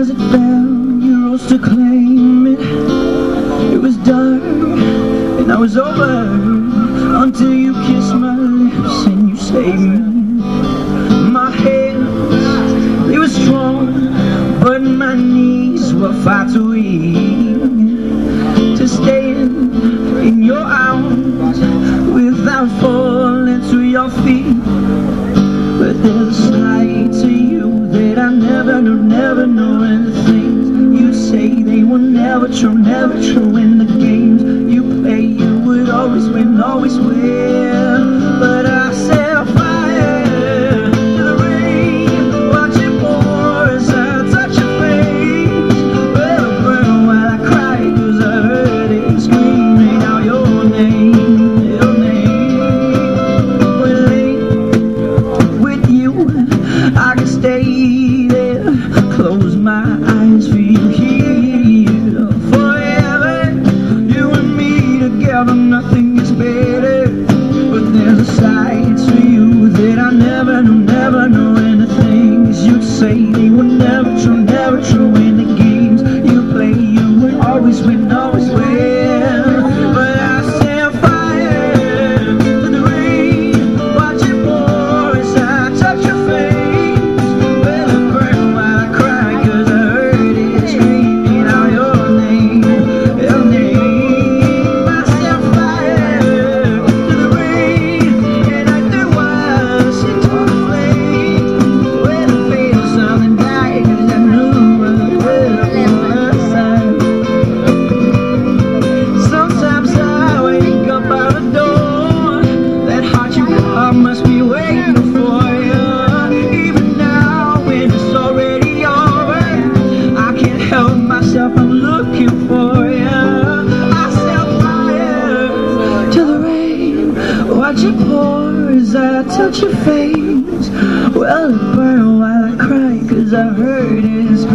as it fell, you rose to claim it. It was dark and I was over until you kissed my lips and you saved me. My hands, they were strong, but my knees were far too weak to stand in your arms without falling to your feet. But there's a side to you that I never know, and the things you say, they were never true in the games you play. You would always win, always win. But I set fire to the rain, watch it pour as I touch your face. Let it burn while I cry, 'cause I heard it screaming out your name, your name. But with you, I can stay there, close my eyes for you here forever. You and me together, nothing is better. But there's a side to you that I never know, and the things you say, they were never true in the games you play. You would always win, always win. But I set fire to the rain, watch it pour as I touch your face. Let it burn while I cry, 'cause I heard it screaming out your name, your name. I set fire to the rain, and I did was into the flame. When it feels something die, 'cause I knew it was time. Sometimes I wake up out the door, that heart you are must be waiting for you. Even now when it's already over, I can't help myself, I'm looking for you. I set fire to the rain, watch it pour as I touch your face. Well, it burn while I cry, 'cause I heard it